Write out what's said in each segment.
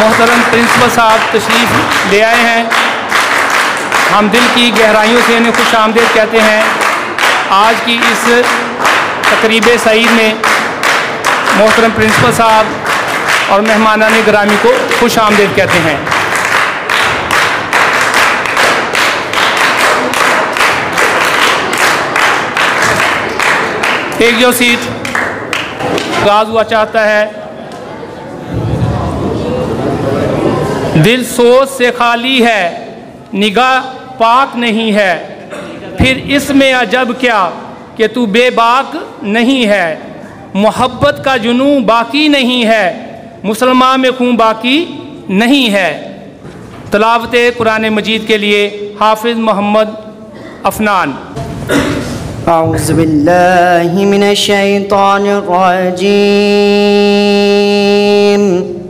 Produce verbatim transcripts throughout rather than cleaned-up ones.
मोहतरम प्रिंसिपल साहब तशरीफ़ ले आए हैं। हम दिल की गहराइयों से इन्हें खुश आमदीद कहते हैं। आज की इस तकरीब सईद में मोहतरम प्रिंसिपल साहब और मेहमानान गिरामी को खुश आमदीद कहते हैं। एक जो सीट गाज हुआ चाहता है, दिल सोच से खाली है, निगाह पाक नहीं है, फिर इसमें अजब क्या कि तू बेबाक नहीं है। मोहब्बत का जुनूं बाकी नहीं है, मुसलमान में खून बाकी नहीं है। तिलावत कुरान मजीद के लिए हाफिज़ मोहम्मद अफनान। अऊज़ु बिल्लाहि मिनश शैतानिर रजीम।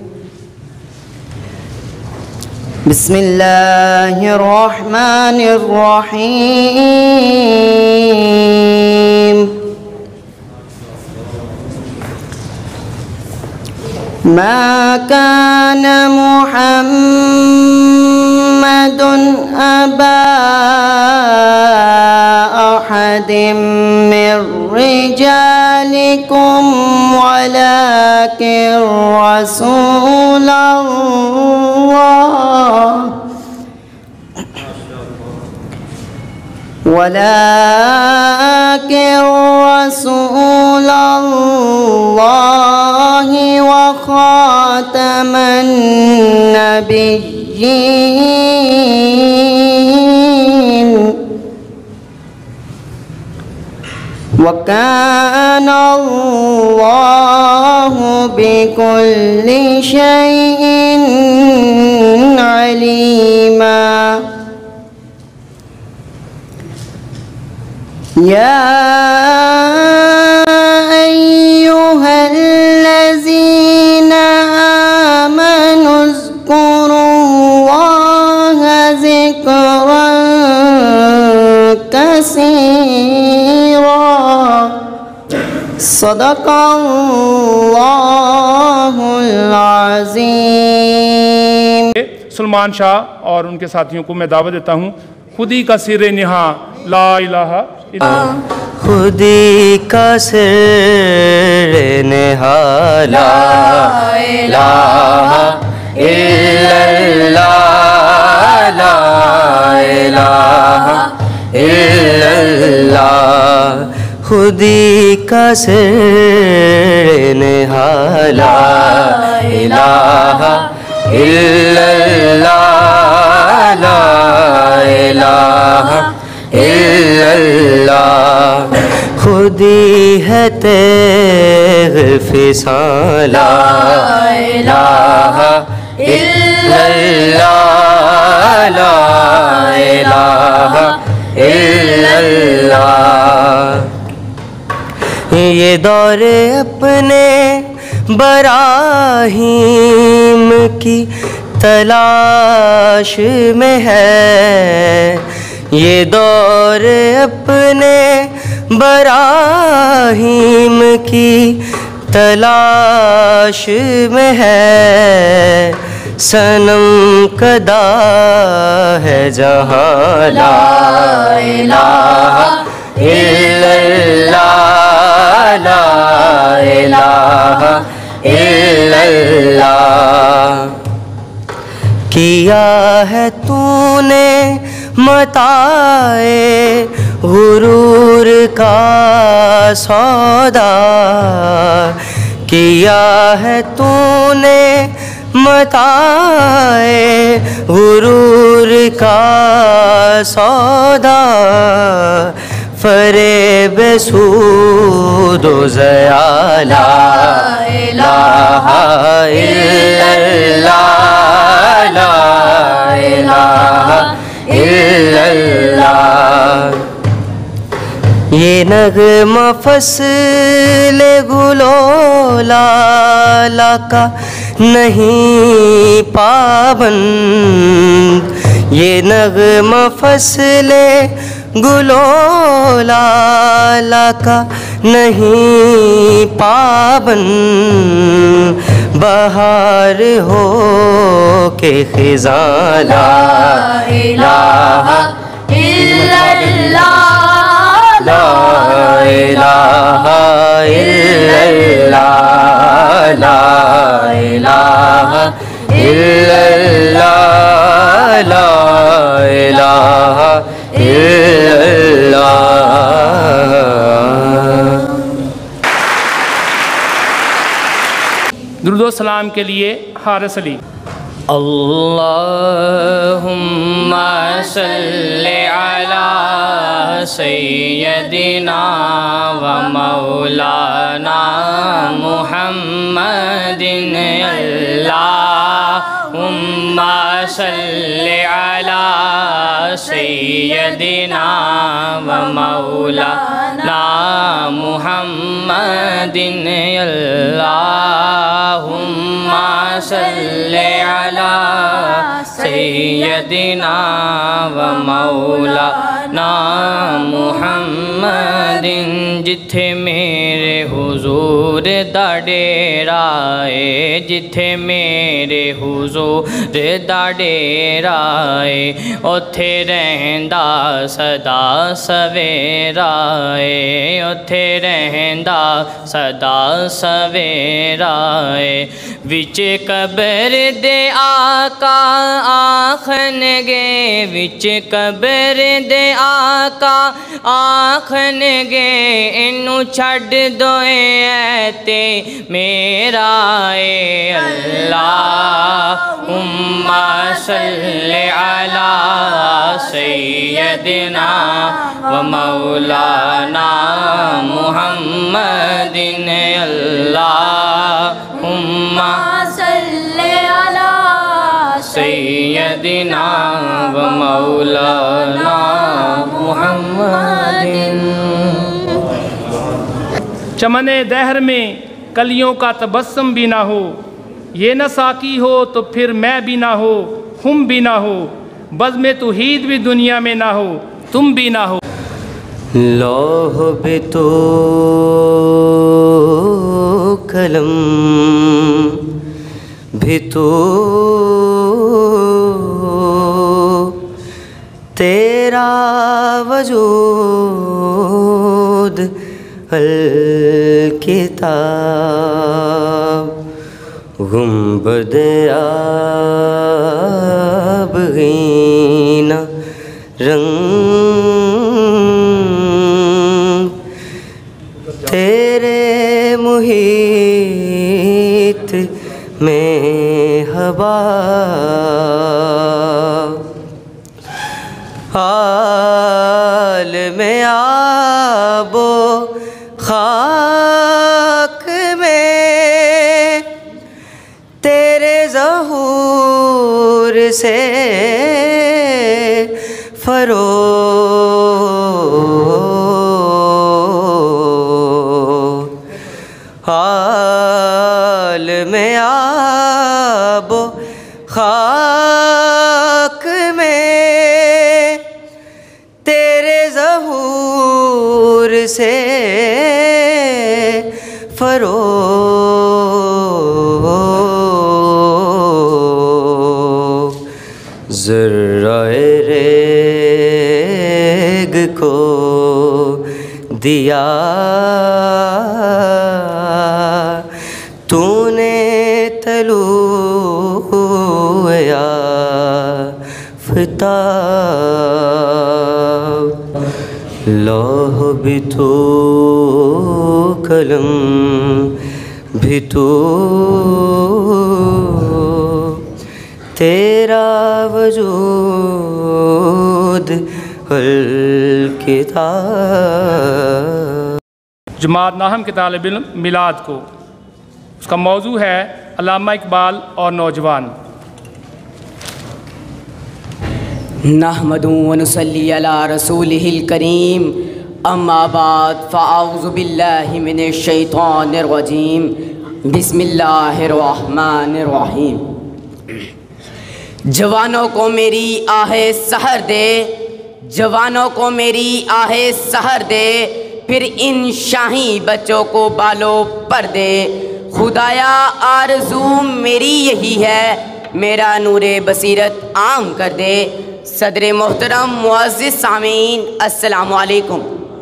बिस्मिल्लाहिर रहमानिर रहीम। मा कान मुहम्मदुन अबा अहदिम मिर रिजालिकुम वलाकिन रसूलल्लाह वलाकिन रसूलल्लाहि व खातमन नबिय्यीन व कान अल्लाहु बिकुल्लि शैइन अलीमा। या अय्युहल्लज़ीना आमनु ज़्कुरुल्लाहा ज़िक्रन कसीरा। सदक़ल्लाहुल अज़ीम। सलमान शाह और उनके साथियों को मैं दावत देता हूँ। खुदी का सिर निहा ला इलाहा इल्लल्लाह। खुदी का सिर निहा ला इलाहा इल्लल्लाह ला इलाहा इल्लल्लाह। खुदी का सिर निहा ला इलाहा इल्लल्लाह ला इलाहा इल्लल्लाह। खुदी है तेग़ फ़िसां ला इलाहा इल्लल्लाह ला इलाहा इल्लल्लाह। ये दौर अपने बराहीम की तलाश में है। ये दौर अपने बराहीम की तलाश में है। सनम कदा है जहाँ ला इलाहा इल्लल्लाह ला इलाहा इल्लल्लाह। किया है तूने मताए गुरूर का सौदा। किया है तूने मताए गुरूर का सौदा। फरेब सूदो ज़या ला इलाहा इल्लल्लाह ला इलाहा इल्लल्लाह। ये नग़्मा फ़स्ल गुलो लाला का नहीं पाबंद। ये नग़्मा फ़स्ल गुलो लाला का नहीं पाबंद। बहार हो के खिज़ां ला इलाहा इल्लल्लाह ला इलाहा इल्लल्लाह ला इलाहा इल्लल्लाह ला इलाहा इल्लल्लाह। दुरूद सलाम के लिए हारिस अली। अल्लाहुम्मा सल्लि अला सय्यदिना व मौलाना मुहम्मदिन अल्लाहुम्मा सल्लि अला सय्यदिना व मौलाना मुहम्मदिन अल्लाहुम्मा सल्लि अला सय्यदिना व मौलाना मुहम्मदिन। जिथे मेरे हुजूर दा डेरा है, जिथे मेरे हुजूर दा डेरा है, उथे रहंदा सदा सवेरा है, उथे रहंदा सदा सवेरा है। विच कबर दे आका आखनगे, विच कबर दे आका आखनगे, इनू छड़ दोए ते मेरा ए अल्लाहुम्मा सल्लि अला सय्यदिना व मौलाना मुहम्मदिन अल्लाहुम्मा सल्लि अला सय्यदिना व मौलाना मुहम्मदिन। चमने दहर में कलियों का तबस्सुम भी ना हो, ये न साकी हो तो फिर मैं भी ना हो, हम भी ना हो, बज़्म तौहीद भी दुनिया में ना हो, तुम भी ना हो। लौह भी तो कलम भी तो तेरा वजूद अल किताब गुंबद आब गीना रंग तेरे मुहीत में हवा हाल में आबो खाक में तेरे ज़हूर से फरो हाल में आबो खाक में तेरे ज़हूर से फरो ज़र्राए रेग को दिया तूने तलू आफ़ताब लौह भी तो कलम भी तो तेरा वजूद अल किताब। जमात नाहम के तालिब इल्म मिलाद को, उसका मौजू है अल्लामा इकबाल और नौजवान। नहमदु व नुसल्ली अला रसूलिहिल करीम, अम्मा बाद फ़अऊज़ु बिल्लाहि मिनश शैतानिर रजीम, बिस्मिल्लाहिर रहमानिर रहीम। जवानों को मेरी आहे सहर दे, जवानों को मेरी आहे सहर दे, फिर इन शाही बच्चों को बालों पर दे। खुदाया आरज़ू मेरी यही है मेरा नूरे बसीरत आम कर दे। सदर मोहतरम मुअज़्ज़िज़ सामीन, अस्सलामु अलैकुम।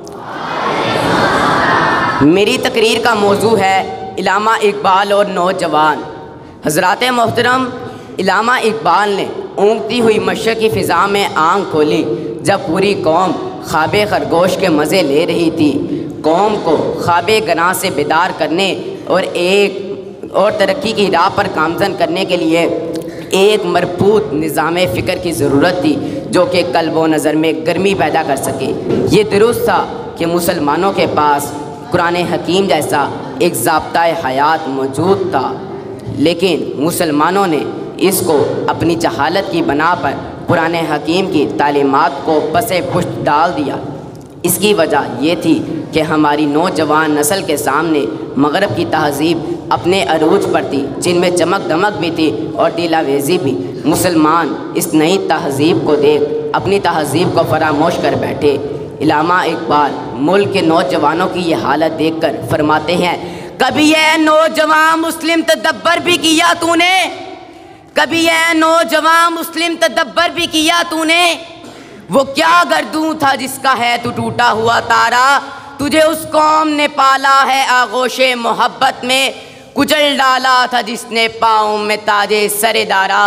मेरी तकरीर का मौजू है इल्लामा इकबाल और नौजवान। हज़रात मोहतरम, इल्लामा इकबाल ने ऊँगती हुई मशरक़ी फ़िज़ा में आँख खोली जब पूरी कौम ख्वाबे खरगोश के मज़े ले रही थी। कौम को ख्वाबे गनाह से बेदार करने और एक और तरक्की की राह पर गामज़न करने के लिए एक मरबूत निज़ाम फ़िक्र की ज़रूरत थी जो कि क़ल्ब व नज़र में गर्मी पैदा कर सके। ये दुरुस्त था कि मुसलमानों के पास कुरान हकीम जैसा एक ज़ाब्ता हयात मौजूद था, लेकिन मुसलमानों ने इसको अपनी जहालत की बना पर कुरान हकीम की तालीमात को पसे पुश्त डाल दिया। इसकी वजह ये थी कि हमारी नौजवान नस्ल के सामने मगरब की तहज़ीब अपने अरूज पर थी, जिनमें चमक दमक भी थी और दिलावेज़ी भी। मुसलमान इस नई तहज़ीब को देख अपनी तहज़ीब को फरामोश कर बैठे। इल्लामा इकबाल मुल्क के नौजवानों की ये हालत देखकर फरमाते हैं, कभी यह नौजवान मुस्लिम तदब्बर भी किया तूने, कभी यह नौजवान मुस्लिम तदब्बर भी किया तूने। वो क्या गर्दूं था जिसका है तू टूटा हुआ तारा, तुझे उस कौम ने पाला है आगोशे मोहब्बत में, कुचल डाला था जिसने पाँव में ताजे सरेदारा।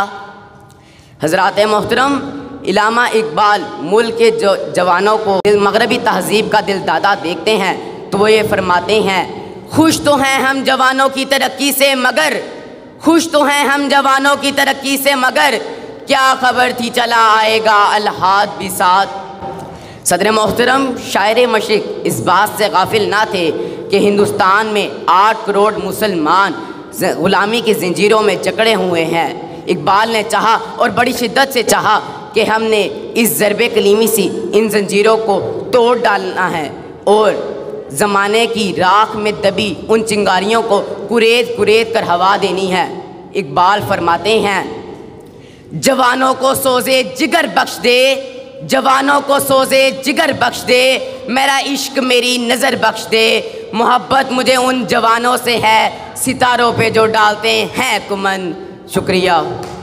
हज़रात मोहतरम, इल्लामा इकबाल मुल्क के जो जवानों को मगरबी तहज़ीब का दिल दादा देखते हैं तो वो ये फरमाते हैं, खुश तो हैं हम जवानों की तरक्की से मगर, खुश तो हैं हम जवानों की तरक्की से मगर, क्या खबर थी चला आएगा अलहाद भी साथ। सदर मोहतरम, शायर मशरिक़ इस बात से गाफिल ना थे कि हिंदुस्तान में आठ करोड़ मुसलमान ग़ुलामी की ज़ंजीरों में जकड़े हुए हैं। इकबाल ने चाहा और बड़ी शिद्दत से चाहा कि हमने इस ज़रबे कलीमी सी इन ज़ंजीरों को तोड़ डालना है और ज़माने की राख में दबी उन चिंगारियों को कुरेद कुरेद कर हवा देनी है। इकबाल फरमाते हैं, जवानों को सोज़े जिगर बख्श दे, जवानों को सोज़े जिगर बख्श दे, मेरा इश्क मेरी नज़र बख्श दे, मोहब्बत मुझे उन जवानों से है सितारों पे जो डालते हैं कुमन। शुक्रिया।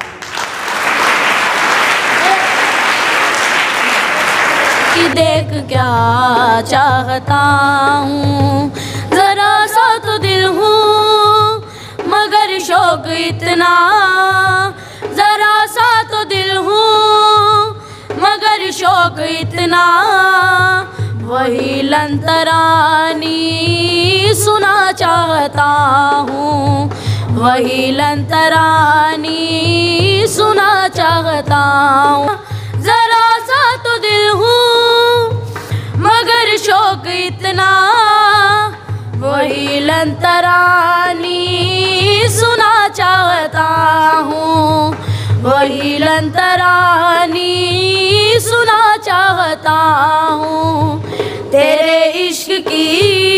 देख क्या चाहता हूँ, ज़रा सा तो दिल हूँ मगर शौक इतना, ज़रा सा तो दिल हूँ मगर शौक इतना, वही लंतरानी सुना चाहता हूँ, वही लंतरानी सुना चाहता हूँ। ज़रा सा तो दिल हूँ मगर शौक इतना, वही लंतरानी सुना चाहता हूँ, वही लंतरानी सुना चाहता हूँ। तेरे इश्क की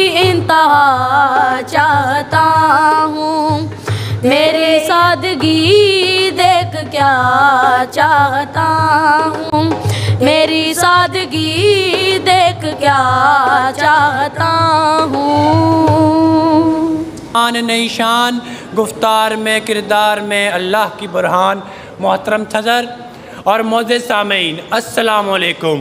इंतहा चाहता हूँ, मेरी सादगी देख क्या चाहता हूँ, मेरी सादगी देख क्या चाहता हूँ। आन नई शान गुफ्तार में किरदार में अल्लाह की बुरहान। मोहतरम सदर और मोअज़्ज़िज़ सामीन, अस्सलामु अलैकुम।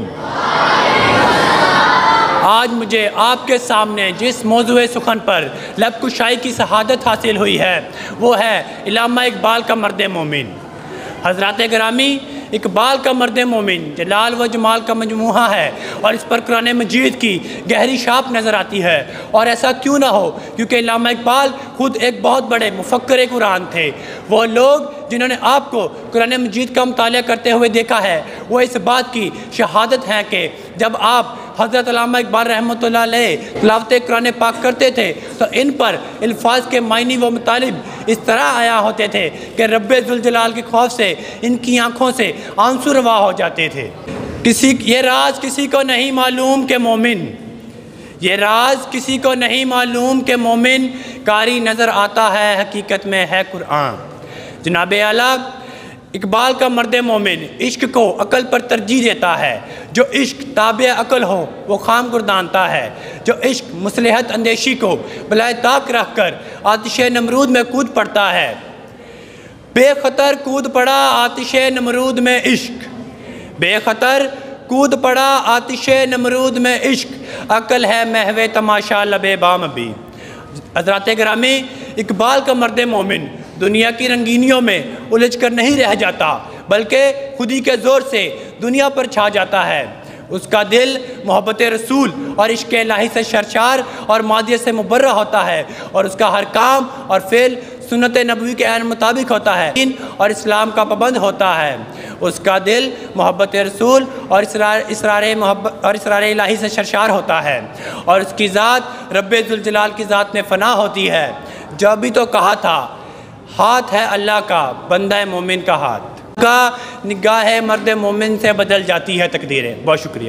आज मुझे आपके सामने जिस मौज़ूए सुखन पर लब कुशाई की शहादत हासिल हुई है वो है इल्लामा इकबाल का मर्द मोमिन। हज़रात गिरामी, इकबाल का मर्द मोमिन जलाल व जमाल का मजमूहा है और इस पर कुरान मजीद की गहरी छाप नज़र आती है। और ऐसा क्यों ना हो, क्योंकि इल्लामा इकबाल खुद एक बहुत बड़े मुफक्किर कुरान थे। वो लोग जिन्होंने आपको कुरान मजीद का मुताला करते हुए देखा है वो इस बात की शहादत है कि जब आप हज़रत अल्लामा इकबाल रहमतुल्लाह अलैह तिलावत कुरान पाक करते थे तो इन पर अल्फाज के मायने व मुतालिब इस तरह आया होते थे कि रब्बे ज़ुल जलाल के खौफ से इनकी आँखों से आंसू रवा हो जाते थे। किसी ये राज किसी को नहीं मालूम के मोमिन, ये राज किसी को नहीं मालूम के मोमिन, कारी नज़र आता है हकीकत में है कुरान। जनाब आला, इकबाल का मर्द मोमिन इश्क को अकल पर तरजीह देता है। जो इश्क ताबे अकल हो वो खाम गुरदानता है। जो इश्क मुसलहत अंदेशी को बलाए ताक रख कर आतिश नमरूद में कूद पड़ता है बेखतर कूद पड़ा आतिशे नमरूद में इश्क, बेखतर कूद पड़ा आतिशे नमरूद में इश्क, अकल है महवे तमाशा लबे बाम भी। हज़रात गिरामी, इकबाल का मर्द मोमिन दुनिया की रंगीनियों में उलझ कर नहीं रह जाता, बल्कि खुदी के ज़ोर से दुनिया पर छा जाता है। उसका दिल मोहब्बत रसूल और इश्क़ इलाही से शर्शार और मादियत से मुबर्रा होता है, और उसका हर काम और फ़िल सुन्नत नबवी के ऐन मुताबिक होता है और इस्लाम का पाबंद होता है। उसका दिल मोहब्बत रसूल और इसरार इसरार मोहब्बत और इसरार इलाही से शर्शार होता है, और उसकी ज़ात रब्बे जुल जलाल की ज़ात में फ़ना होती है। जब भी तो कहा था, हाथ है अल्लाह का, बंदा है मोमिन का हाथ का, निगाह मर्द मोमिन से बदल जाती है तकदीरें। बहुत शुक्रिया।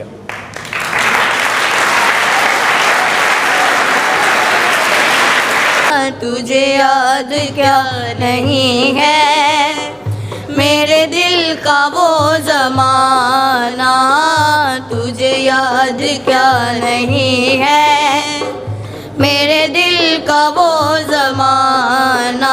तुझे याद क्या नहीं है मेरे दिल का वो ज़माना, तुझे याद क्या नहीं है मेरे दिल का वो ज़माना।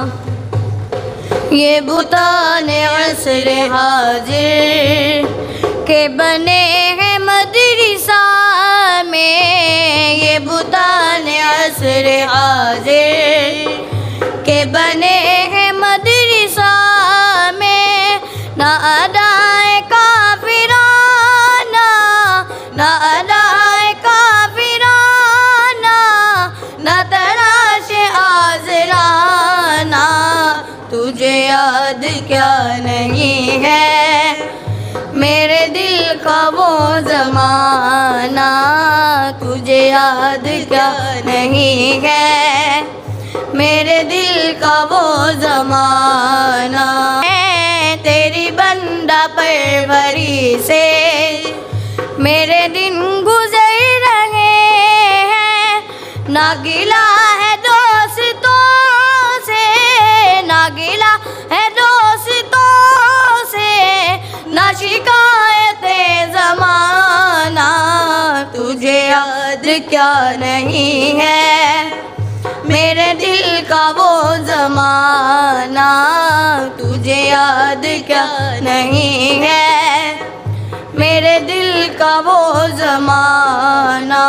ये बुताने असर हाजिर के बने हैं मदरसा में, ये बुताने असर हाजिर के बने हैं मदरसा में। ना अदाए काफिराना, ना अदाए काफिराना, ना तराशे आजराना, तुझे याद क्या नहीं है मेरे दिल का वो ज़माना, तुझे याद क्या नहीं है मेरे दिल का वो ज़माना। तेरी बंदा परवरी से मेरे दिन गुजर रहे हैं, ना गिला है दोस्तों से, ना गिला है दोस्तों से, ना शिकायतें ज़माना, तुझे याद क्या नहीं है मेरे दिल का वो ज़माना, तुझे याद क्या नहीं है मेरे दिल का वो ज़माना।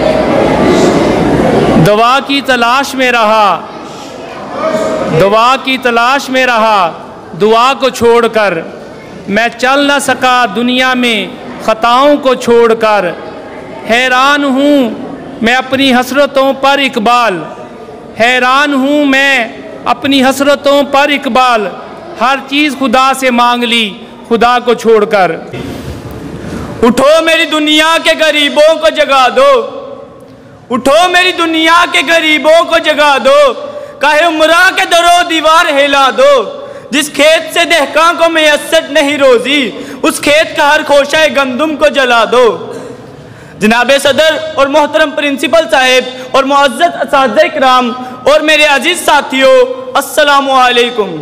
दवा की तलाश में रहा, दुआ की तलाश में रहा, दुआ को छोड़कर मैं चल न सका दुनिया में ख़ताओं को छोड़कर। हैरान हूँ मैं अपनी हसरतों पर इकबाल, हैरान हूँ मैं अपनी हसरतों पर इकबाल, हर चीज़ खुदा से मांग ली खुदा को छोड़कर। उठो मेरी दुनिया के गरीबों को जगा दो, उठो मेरी दुनिया के गरीबों को जगा दो, काहे उमरा के दरो दीवार हिला दो। जिस खेत से दहकां को मैसर नहीं रोजी, उस खेत का हर खोशा गंदुम को जला दो। जनाब सदर और मोहतरम प्रिंसिपल साहिब और मुअज़्ज़ज़ असातिज़ा इकराम और मेरे अजीज़ साथियों, अस्सलामु अलैकुम।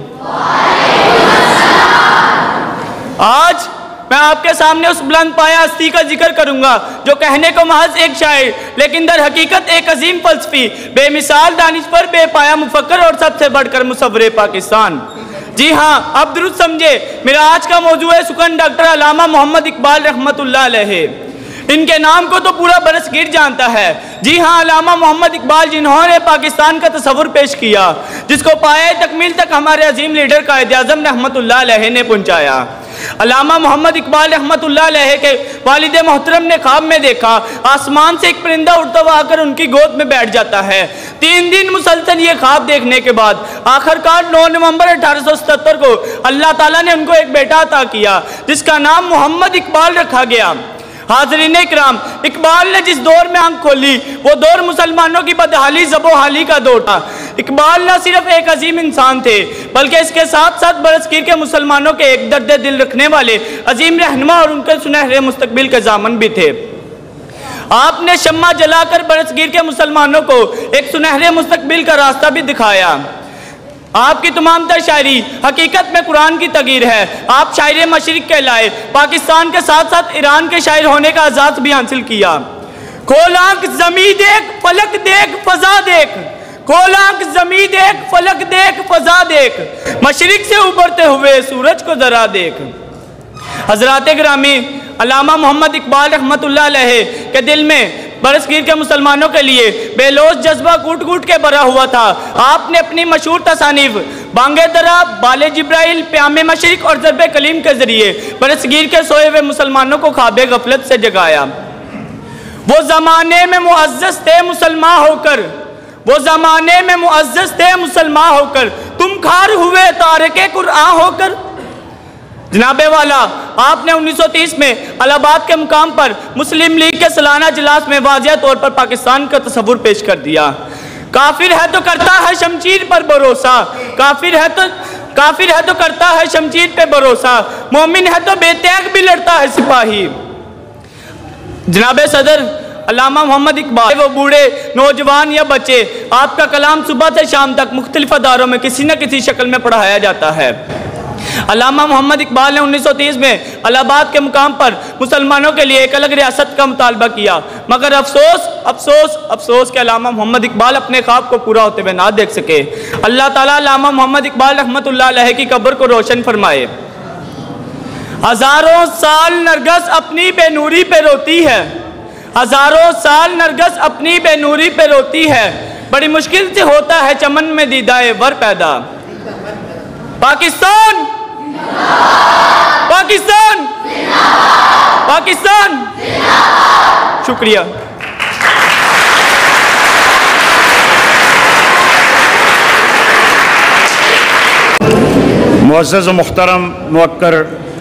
आज मैं आपके सामने उस बुलंद पाया हस्ती का जिक्र करूंगा जो कहने को महज एक शायर लेकिन दर हकीकत एक अजीम फलसफी, बेमिसाल दानिशवर, बेपाया मुफक्कर और सबसे बढ़कर मुसव्विर पाकिस्तान। जी हाँ, आप दुरुस्त समझे, मेरा आज का मौजू है सुकन डॉक्टर अल्लामा मोहम्मद इकबाल रहमतुल्लाह अलैहि। इनके नाम को तो पूरा बरसगीर जानता है। जी हाँ, अल्लामा मोहम्मद इकबाल जिन्होंने पाकिस्तान का तस्वुर पेश किया, जिसको पाए तकमील तक हमारे अजीम लीडर कायद आज़म रहमतुल्लाह अलैहि ने पहुँचाया। अल्लामा मोहम्मद इकबाल रहमतुल्लाह अलैहि के वालिद मोहतरम ने ख्वाब में देखा आसमान से एक परिंदा उड़ता हुआ आकर उनकी गोद में बैठ जाता है। तीन दिन मुसलसल ये ख्वाब देखने के बाद आखिरकार नौ नवंबर अठारह सौ सतहत्तर को अल्लाह ताला ने उनको एक बेटा अता किया जिसका नाम मोहम्मद इकबाल रखा गया। हाज़रीन इकराम, इकबाल ने जिस दौर में आंख खोली वो दौर मुसलमानों की बदहाली ज़बोहाली का दौर था। इकबाल न सिर्फ एक अजीम इंसान थे बल्कि इसके साथ साथ बरसगीर के मुसलमानों के एक दर्द दिल रखने वाले अजीम रहनुमा और उनके सुनहरे मुस्तकबिल के ज़ामन भी थे। आपने शम्मा जलाकर बरसगीर के मुसलमानों को एक सुनहरे मुस्तकबिल का रास्ता भी दिखाया। आपकी तमाम तर शायरी हकीकत में कुरान की तगीर है। आप शायर मशरिक कहलाए, पाकिस्तान के साथ साथ ईरान के शायर होने का एजाज़ भी हासिल किया। खोल आंख ज़मीं देख, फलक देख, फजा देख, कोलाक जमी देख, फलक देख, फजा देख, मशरिक से उभरते हुए सूरज को जरा देख। हजरात गिरामी, अल्लामा मोहम्मद इकबाल रहमतुल्लाह अलैह के दिल में बरसगीर के मुसलमानों के लिए बेलोस जज्बा कूट कूट के भरा हुआ था। आपने अपनी मशहूर तसानीफ बांगे दरा, बाले जिब्राइल, प्यामे मशरिक और ज़रबे कलीम के जरिए बरसगीर के सोए हुए मुसलमानों को ख्वाबे गफलत से जगाया। वो ज़माने में मुअज़्ज़ज़ थे मुसलमान होकर, वो ज़माने में मुअज़्ज़ज़ थे मुसलमान होकर, तुम खार हुए तारिके कुरआन होकर। जनाबे वाला, आपने उन्नीस सौ तीस में इलाहाबाद के मुकाम पर मुस्लिम लीग के सालाना इजलास में वाज़ेह तौर पर पाकिस्तान का तस्वुर पेश कर दिया। काफिर है तो करता है शमशीर पर भरोसा, काफिर है तो काफिर है तो करता है शमशीर पे भरोसा, मोमिन है तो बेत्याग भी लड़ता है सिपाही। जनाबे सदर अल्लामा मोहम्मद इकबाल, वो बूढ़े, नौजवान या बच्चे, आपका कलाम सुबह से शाम तक मुख्तलिफ अदारों में किसी न किसी शक्ल में पढ़ाया जाता है। अल्लामा मोहम्मद इकबाल ने उन्नीस सौ तीस में इलाहाबाद के मुकाम पर मुसलमानों के लिए एक अलग रियासत का मुतालबा किया, मगर अफसोस अफसोस अफसोस के अल्लामा मोहम्मद इकबाल अपने ख्वाब को पूरा होते हुए ना देख सके। अल्लाह ताला अल्लामा मोहम्मद इकबाल रहमतुल्लाह अलैह की कब्र को रोशन फरमाए। हजारों साल नरगस अपनी बेनूरी पे रोती है, हजारों साल नरगस अपनी बेनूरी पे रोती है, बड़ी मुश्किल से होता है चमन में दीदाए वर पैदा। पाकिस्तान पाकिस्तान पाकिस्तान। शुक्रिया। मुअज़्ज़ज़ व मुहतरम मुवक्कर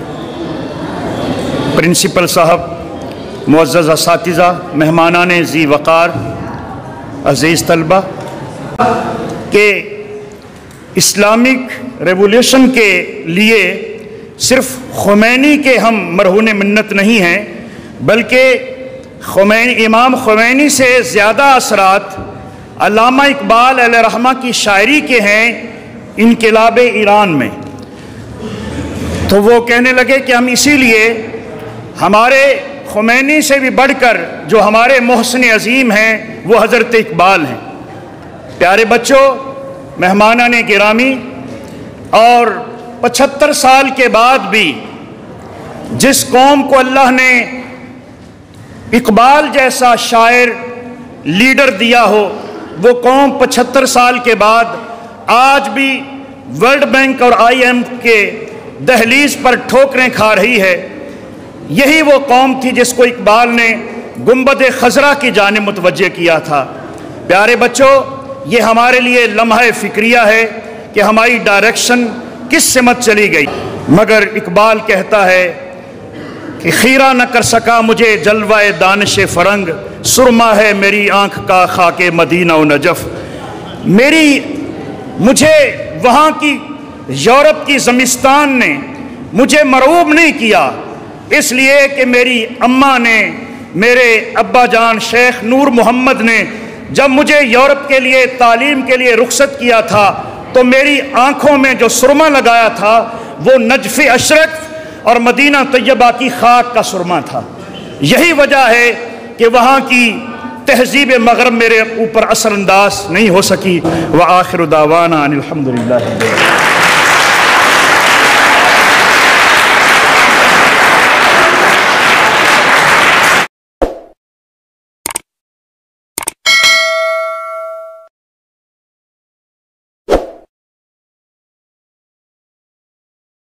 प्रिंसिपल साहब, मुअज़्ज़ज़ असातिज़ा, मेहमानान ज़ी वक़ार, अज़ीज़ तलबा, के इस्लामिक रेवोल्यूशन के लिए सिर्फ़ ख़ुमैनी के हम मरहून मिन्नत नहीं हैं, बल्कि ख़ुमैनी, इमाम ख़ुमैनी से ज़्यादा असरात अल्लामा इकबाल अलैहिर्रहमा की शायरी के हैं इनक़िलाब ईरान में। तो वो कहने लगे कि हम इसीलिए हमारे ख़ुमैनी से भी बढ़कर जो हमारे मोहसिन अज़ीम हैं वो हज़रत इकबाल हैं। प्यारे बच्चों, मेहमानाने गिरामी, और पचहत्तर साल के बाद भी जिस कौम को अल्लाह ने इकबाल जैसा शायर लीडर दिया हो, वो कौम पचहत्तर साल के बाद आज भी वर्ल्ड बैंक और आई एम के दहलीज पर ठोकरें खा रही है। यही वो कौम थी जिसको इकबाल ने गुंबद खजरा की जानिब मुतवज्जे किया था। प्यारे बच्चों, ये हमारे लिए लम्हा फ़िक्रिया है कि हमारी डायरेक्शन किस सिमत चली गई। मगर इकबाल कहता है कि खीरा न कर सका मुझे जलवाए दानिश फरंग, सुरमा है मेरी आँख का खाके मदीना व नजफ़। मेरी मुझे वहाँ की यूरोप की ज़मिस्तान ने मुझे मरूब नहीं किया, इसलिए कि मेरी अम्मा ने, मेरे अब्बा जान शेख नूर मोहम्मद ने जब मुझे यूरोप के लिए तालीम के लिए रुखसत किया था तो मेरी आँखों में जो सुरमा लगाया था वो नजफ़ अशरफ और मदीना तैयबा की खाक का सुरमा था। यही वजह है कि वहाँ की तहज़ीब मग़रब मेरे ऊपर असरअंदाज नहीं हो सकी। व आखिर दावाना अनिल हम्दुलिल्लाह।